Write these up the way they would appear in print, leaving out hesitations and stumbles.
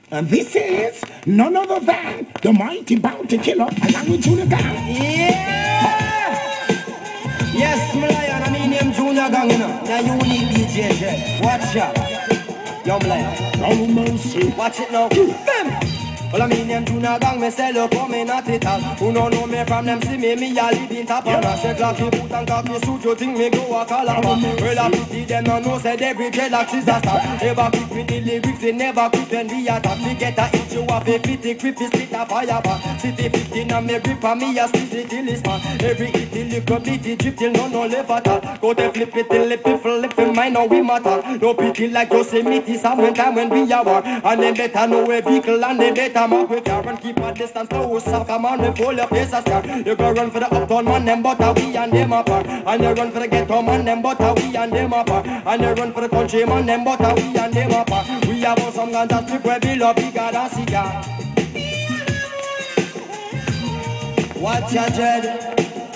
And this is none other than the mighty bounty killer along with Junior Gang. Yeah! Yes, my lion, I mean him Junior Gang, you know. Now you need DJ, watch out. Young lion. No mercy. Watch it now. Bam! Well, I mean them Junior Gang, me sell up for me not it all. Who don't know me from them see me a live in top of a say cocky boot and cocky suit, you think me go a calabar. Well, I pity them no know, say every dreadlock is a star. Never quick with the lyrics, they never quit when we attack. We get a hit, you have a pity, grip, split a fire bar. City 15 and me grip and me a split it till it's man. Every hit, till you complete it, drip till no left at all. Go to flip it till it flip in mine, now we matter. No pity like Yosemite, some time when we are war. And then better know a vehicle and they better mark with car and keep a distance. No so come on, we pull your face a scar. You go run for the uptown man, them but we and them apart. And you run for the ghetto man, them but we and them apart. And you run for the country man, them but we and them apart. We have some ganja strip where we love bigger than cigar. Watch your dread.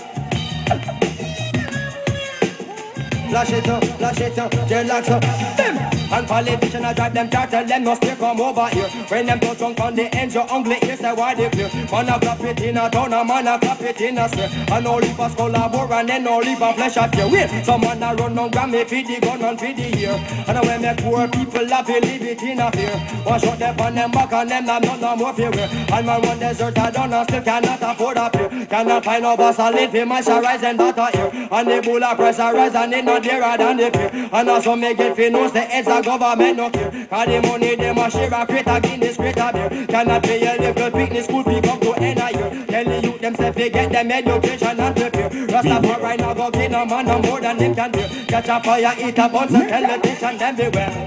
Flash it up, dreadlocks up. Them! And politicians I drive them car, tell them no stay come over here. When them touch drunk on the ends, your ugly ears say why they clear. Man a clap it in a town, a man a clap it in a square. And all leave us collaborate and then all leave a flesh at your way. Some man a run on Grammy for the gun and for the ear. And when make poor people laugh, they leave it in a fear. One shot them on them back and them have no more fear. And man one desert a done and still cannot afford a peer. Cannot find no boss a lead for moisturize and butter here. And the bull a pressurize and they not dearer than the fear. And also make it feel no the heads a government no care. Cause the money them a share a crate a Guinness crate a beer. Cannot pay a little picnic school fee come to end a year. Tell the youth themself they get them education and prepare. Rastafari now go get no man no more than them can bear. Catch a fire, eat a bunch and tell the tension them beware.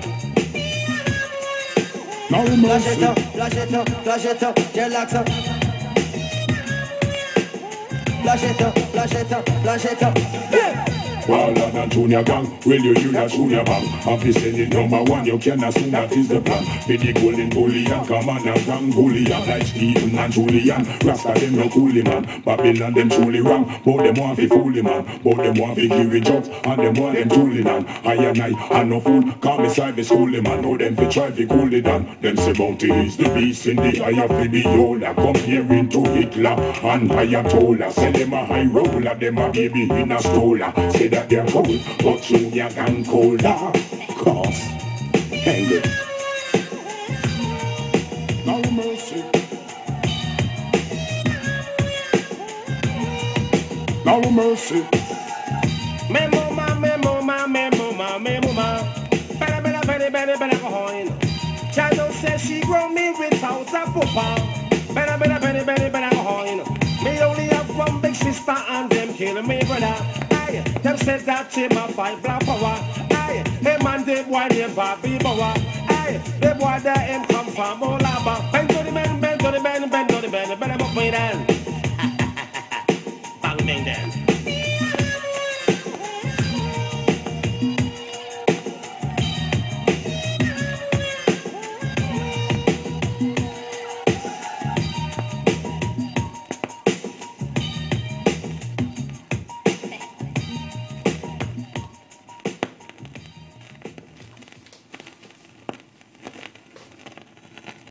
Flash it up, flash it up, flash it up, relax up. Flash it up, flash it up, flash it up. Yeah. Waller than Junior Gang, will you that Junior Bang? After sending number one, you can assume that is the plan. Be the golden bullion, come on and gang bullion. Like Stephen and Julian, Rasta them no coolie man. Babylon them truly wrong, but them want fi foolie man. But them want fi give it jokes, and them want them truly man. I and no fool, call me side schoolie man. Know them fi try fi cool it down. Them say bounty is the beast in the eye of the beholder. Comparing to Hitler and Ayatollah. Say them a high roller, them a baby in a stroller. Say that they're cold, but Junior Gang colder. Cause, hey, no mercy. No mercy. Me mama, me mama, me mama, me mama. Better go on. Chado says she grow me without a papa. Better go on. Me only have one big sister and them killing me brother. Aye, them said that she my fight black power. Aye, them and the boy them Bobby Bower. Aye, the boy that him come from Olaba. Bend to the man, bend to the man, bend to the man. Better go me then. Bang me then.